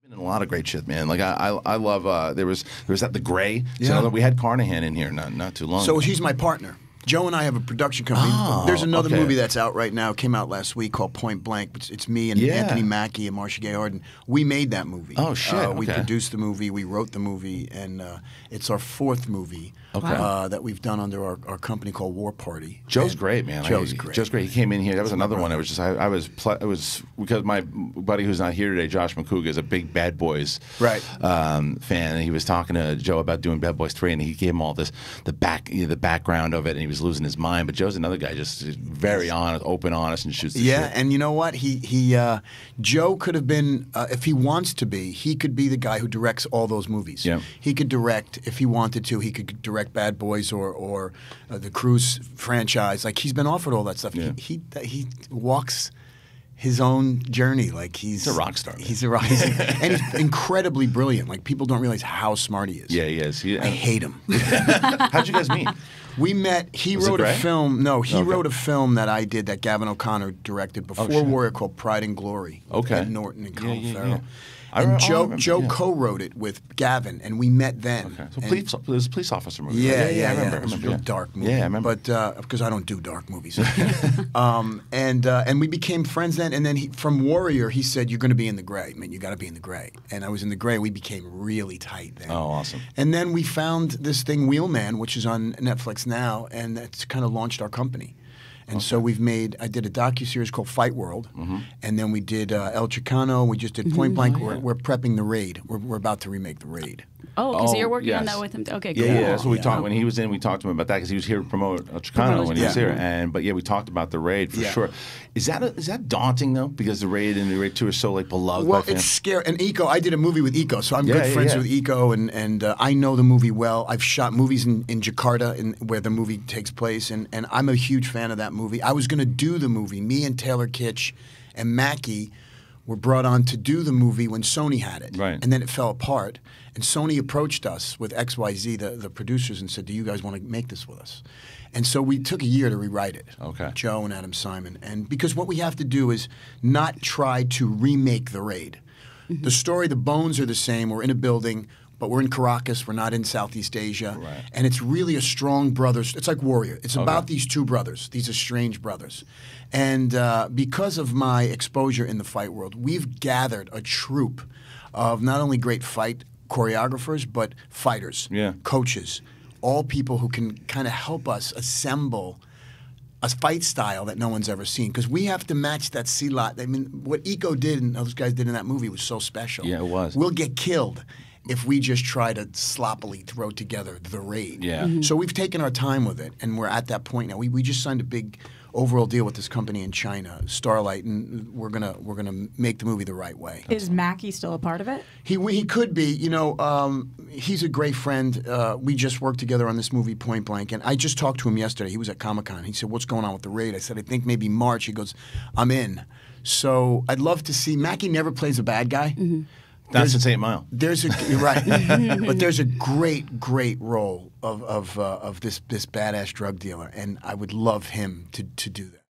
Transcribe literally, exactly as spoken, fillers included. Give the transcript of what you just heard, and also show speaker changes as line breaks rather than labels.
Been in a lot of great shit, man. Like I, I, I love. Uh, there was, there was that The Gray.
Yeah.
So we had Carnahan in here not, not too long.
So
ago.
he's my partner. Joe and I have a production company.
Oh,
There's another
okay.
movie that's out right now. Came out last week called Point Blank. It's, it's me and
Yeah.
Anthony Mackie and Marcia Gay Harden. We made that movie.
Oh, shit,
Uh, we
okay.
produced the movie. We wrote the movie, and uh, it's our fourth movie
Okay.
uh, that we've done under our, our company called War Party.
Joe's
And
great, man.
Joe's
I,
great.
Joe's great. He came in here. That was another
my
one. It was just I, I was ple- it was because my buddy who's not here today, Josh McCouga, is a big Bad Boys
Right.
um, fan, and he was talking to Joe about doing Bad Boys three, and he gave him all this the back you know, the background of it, and he was losing his mind. But Joe's another guy, just very honest, open, honest, and shoots the
Yeah,
shit.
and you know what? He he uh, Joe could have been, uh, if he wants to be, he could be the guy who directs all those movies.
Yeah.
He could direct if he wanted to. He could direct Bad Boys or or uh, the Cruise franchise. Like he's been offered all that stuff.
Yeah.
He, he he walks his own journey. Like he's,
He's a rock star, man.
He's a rock, he's a, and he's incredibly brilliant. Like people don't realize how smart he is.
Yeah, he is. He,
I hate him.
How'd you guys meet?
We met. He
Was it
wrote a
Gray?
film. No, he
Okay.
wrote a film that I did that Gavin O'Connor directed before
shit.
Warrior called Pride and Glory.
Okay.
Ed Norton and
Yeah,
Colin
yeah,
Farrell.
yeah. I
And
re- I
Joe
remember,
Joe
yeah.
co-wrote it with Gavin, and we met then.
Okay. So
And-
police, it was a police officer movie.
yeah,
right?
yeah, yeah,
I remember.
It was a
I remember,
real
yeah.
dark movie.
Yeah, I remember.
But uh, because I don't do dark movies, um, and uh, and we became friends then. And then he, from Warrior, he said, "You're going to be in the Gray, man. You got to be in the Gray." And I was in the Gray. We became really tight then.
Oh, awesome.
And then we found this thing, Wheelman, which is on Netflix now, and that's kind of launched our company. And so we've made, I did a docuseries called Fight World,
Mm-hmm.
and then we did uh, El Chicano, we just did Point Blank. We're, we're prepping The Raid. We're, we're about to remake The Raid.
Oh, because
Oh,
you're working on
yes.
that with him. Okay,
Yeah,
cool.
yeah. That's what we
Yeah.
talked when he was in. We talked to him about that because he was here to promote uh, Chicano
Promote,
when he was
yeah.
here. And but yeah, we talked about the Raid for
Yeah.
sure. Is that a, is that daunting though? Because the Raid and the Raid Two are so like beloved
Well,
by fans.
it's scary. And Eco, I did a movie with Eco, so I'm
Yeah,
good
yeah,
friends
yeah.
with Eco, and, and uh, I know the movie well. I've shot movies in, in Jakarta in, where the movie takes place, and, and I'm a huge fan of that movie. I was going to do the movie. Me and Taylor Kitsch and Mackie were brought on to do the movie when Sony had it.
Right.
And then it fell apart. And Sony approached us with X Y Z, the, the producers, and said, "Do you guys want to make this with us?" And so we took a year to rewrite it.
Okay.
Joe and Adam Simon. And because what we have to do is not try to remake The Raid. The story, the bones are the same. We're in a building, but we're in Caracas. We're not in Southeast Asia.
Right.
And it's really a strong brothers. It's like Warrior. It's
Okay.
about these two brothers, these estranged brothers. And uh, because of my exposure in the fight world, we've gathered a troupe of not only great fight choreographers, but fighters,
Yeah.
coaches, all people who can kind of help us assemble a fight style that no one's ever seen, because we have to match that C-lot. I mean, what Eco did and those guys did in that movie was so special.
Yeah, it was.
We'll get killed if we just try to sloppily throw together The Raid.
Yeah. Mhm.
So we've taken our time with it, and we're at that point now. We, we just signed a big overall deal with this company in China, Starlight, and we're gonna we're gonna make the movie the right way.
Is Mackie still a part of it?
He he could be. You know, um, he's a great friend. Uh, we just worked together on this movie, Point Blank, and I just talked to him yesterday. He was at Comic Con. He said, "What's going on with The Raid?" I said, "I think maybe March." He goes, "I'm in." So I'd love to see. Mackie never plays a bad guy.
Mm-hmm.
That's since Eight Mile.
There's a you're right, but there's a great, great role of of uh, of this this badass drug dealer, and I would love him to to do that.